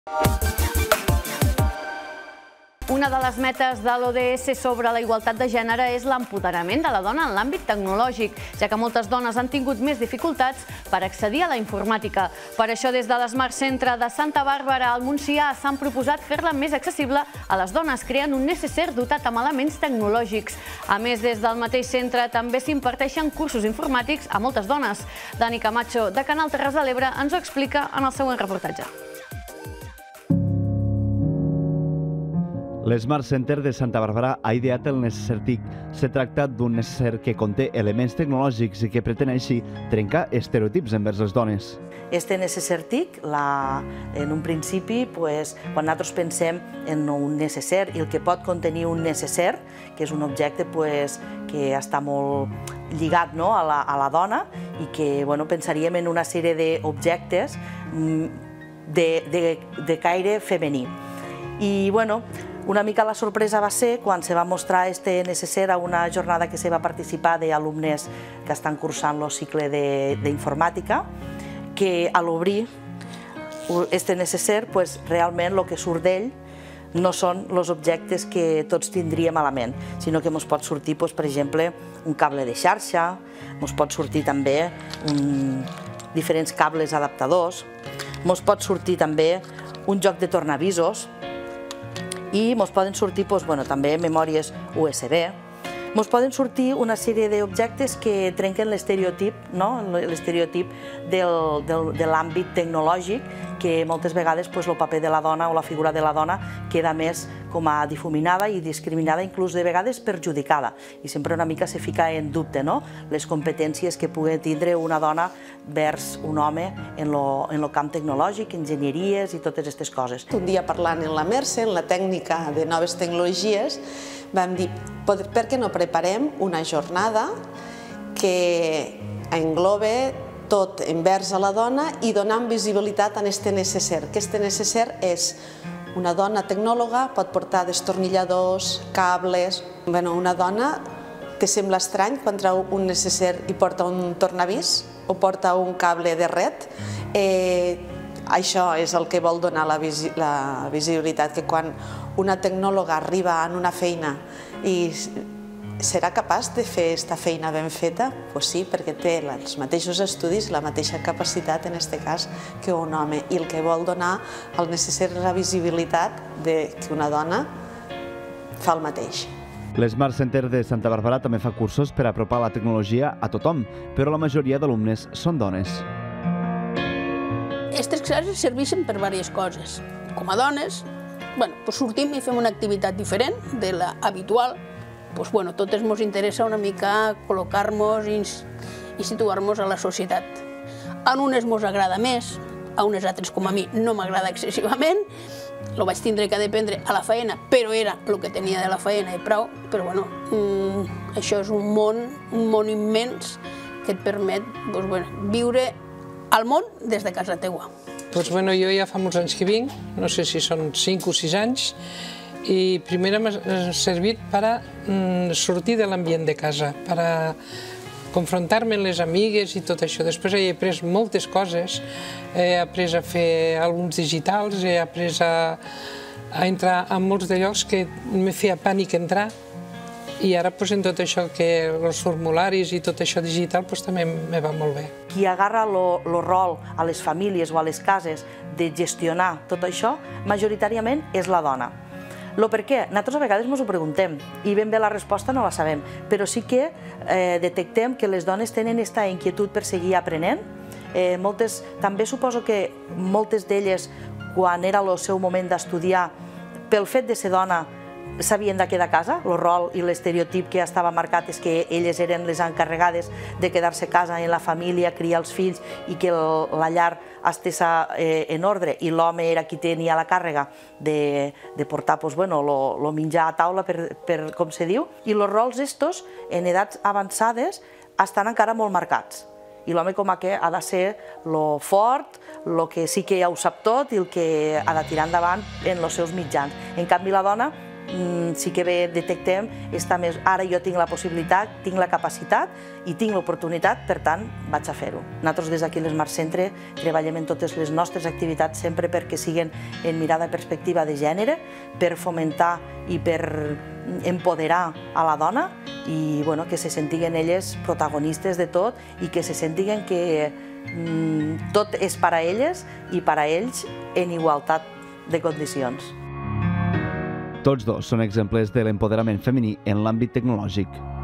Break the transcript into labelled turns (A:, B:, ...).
A: Una de les metes de l'ODS sobre la igualtat de gènere és l'empoderament de la dona en l'àmbit tecnològic, ja que moltes dones han tingut més dificultats per accedir a la informàtica. Per això, des de l'Smart Centre de Santa Bàrbara al Montsià s'han proposat fer-la més accessible a les dones, creant un necessaire dotat amb elements tecnològics. A més, des del mateix centre també s'imparteixen cursos informàtics a moltes dones. Dani Camacho, de Canal Terres de l'Ebre, ens ho explica en el següent reportatge.
B: L'Smart Center de Santa Bàrbara ha ideat el Necessaire TIC. Se tracta d'un necessaire que conté elements tecnològics i que pretén així trencar estereotips envers les dones.
C: Este Necessaire TIC, en un principi, quan nosaltres pensem en un necessaire i el que pot contenir un necessaire, que és un objecte que està molt lligat a la dona i que pensaríem en una sèrie d'objectes de caire femení. I una mica la sorpresa va ser quan se va mostrar este necessaire a una jornada que se va participar d'alumnes que estan cursant el cicle d'informàtica, que a l'obrir este necessaire, realment el que surt d'ell no són els objectes que tots tindríem a la ment, sinó que ens pot sortir, per exemple, un cable de xarxa, ens pot sortir també diferents cables adaptadors, ens pot sortir també un joc de tornavisos, i ens poden sortir també memòries USB. Ens poden sortir una sèrie d'objectes que trenquen l'estereotip de l'àmbit tecnològic, que moltes vegades el paper de la dona o la figura de la dona queda més com a difuminada i discriminada, inclús de vegades perjudicada. I sempre una mica se fica en dubte les competències que pugui tindre una dona vers un home en el camp tecnològic, enginyeries i totes aquestes coses.
D: Un dia parlant en la Mercè, en la tècnica de noves tecnologies, vam dir, per què no preparem una jornada que englobe tot envers a la dona i donant visibilitat a aquest necessaire. Aquest necessaire és una dona tecnòloga, pot portar destornilladors, cables. Una dona te sembla estrany quan treu un necessaire i porta un tornavís o porta un cable de red. Això és el que vol donar la visibilitat, que quan una tecnòloga arriba en una feina i serà capaç de fer aquesta feina ben feta? Doncs sí, perquè té els mateixos estudis, la mateixa capacitat, en aquest cas, que un home. I el que vol donar al necessari la visibilitat que una dona fa el mateix.
B: L'Smart Center de Santa Bàrbara també fa cursos per apropar la tecnologia a tothom, però la majoria d'alumnes són dones.
E: Aquestes classes serveixen per diverses coses. Com a dones, sortim i fem una activitat diferent de l'habitual. Totes ens interessa una mica col·locar-nos i situar-nos a la societat. A unes ens agrada més, a unes altres, com a mi, no m'agrada excessivament. Lo vaig tindre que dependre a la feina, però era el que tenia de la feina i prou. Però això és un món immens que et permet viure al món des de casa teua.
F: Jo ja fa molts anys que vinc, no sé si són 5 o 6 anys, i primer m'ha servit per sortir de l'ambient de casa, per confrontar-me amb les amigues i tot això. Després he après moltes coses, he après a fer àlbums digitals, he après a entrar en molts de llocs que me feia pànic entrar, i ara en tot això, que els formularis i tot això digital també me va molt bé.
C: Qui agarra el rol a les famílies o a les cases de gestionar tot això, majoritàriament és la dona. El per què? Nosaltres a vegades ens ho preguntem i ben bé la resposta no la sabem, però sí que detectem que les dones tenen aquesta inquietud per seguir aprenent. També suposo que moltes d'elles, quan era el seu moment d'estudiar, pel fet de ser dona, s'havien de quedar a casa. El rol i l'estereotip que estava marcat és que elles eren les encarregades de quedar-se a casa en la família, criar els fills i que la llar estigués en ordre, i l'home era qui tenia la càrrega de portar el menjar a taula, com se diu, i els rols estos en edats avançades estan encara molt marcats. I l'home com que ha de ser el fort, el que sí que ja ho sap tot i el que ha de tirar endavant en els seus mitjans. En canvi, la dona sí que bé detectem està més, ara jo tinc la possibilitat, tinc la capacitat i tinc l'oportunitat, per tant, vaig a fer-ho. Nosaltres des d'aquí a l'Smart Centre treballem en totes les nostres activitats sempre perquè siguen en mirada i perspectiva de gènere, per fomentar i per empoderar a la dona i que se sentiguen elles protagonistes de tot i que se sentiguen que tot és per a elles i per a ells en igualtat de condicions.
B: Tots dos són exemples de l'empoderament femení en l'àmbit tecnològic.